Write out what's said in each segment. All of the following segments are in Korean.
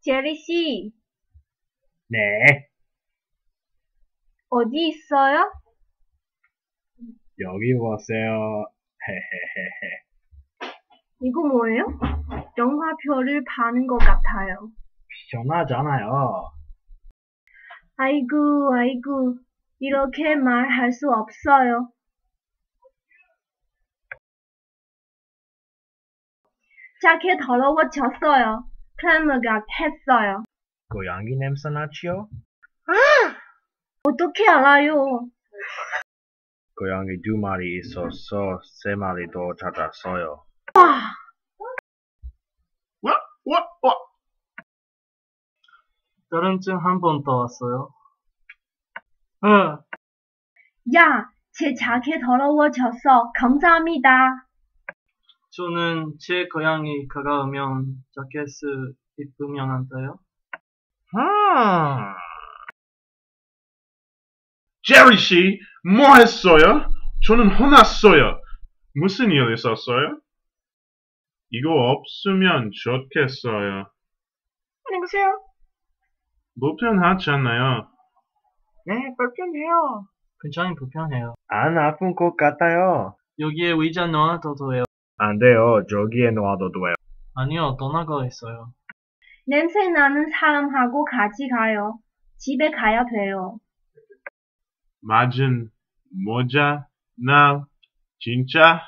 제리 씨, 네, 어디 있어요? 여기 보세요. 헤헤헤헤. 이거 뭐예요? 영화표를 파는 것 같아요. 편하잖아요. 아이고, 아이고, 이렇게 말할 수 없어요. 자켓 더러워졌어요. 클레머가 했어요. 고양이 냄새 나지요? 어떻게 알아요? 고양이 2마리 있어서 3마리 더 찾았어요. 와! 짜증증 한 번 더 왔어요. 야, 제 자켓 더러워졌어. 감사합니다. 저는 제 고양이 가까우면 자켓을 입으면 안 돼요? 제리 씨, 뭐 했어요? 저는 혼났어요. 무슨 일 있었어요? 이거 없으면 좋겠어요. 안녕하세요. 불편하잖아요. 네, 불편해요. 굉장히 불편해요. 안 아픈 것 같아요. 여기에 의자 놓아도 돼요. 안 돼요. 저기에 놓아도 돼요. 아니요, 떠나고 있어요. 냄새 나는 사람하고 같이 가요. 집에 가야 돼요. 맞은 모자 나 진짜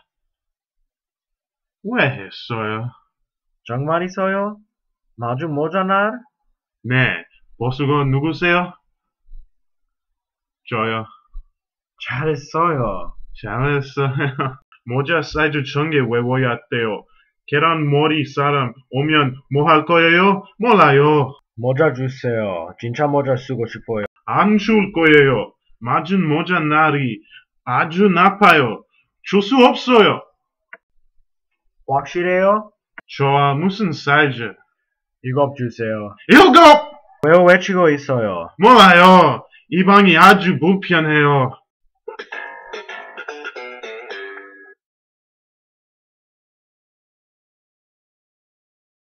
왜 했어요? 정말 있어요? 마주 모자 날? 네, 보수고 누구세요? 저요. 잘했어요. 잘했어요. 모자 사이즈 전개 외워야 돼요. 계란머리 사람 오면 뭐 할 거예요? 몰라요. 모자 주세요. 진짜 모자 쓰고 싶어요. 안 줄 거예요. 맞은 모자 날이 아주 나빠요. 줄 수 없어요. 확실해요? 좋아, 무슨 사이즈? 7 주세요. 7! 왜 외치고 있어요? 몰라요. 이 방이 아주 불편해요.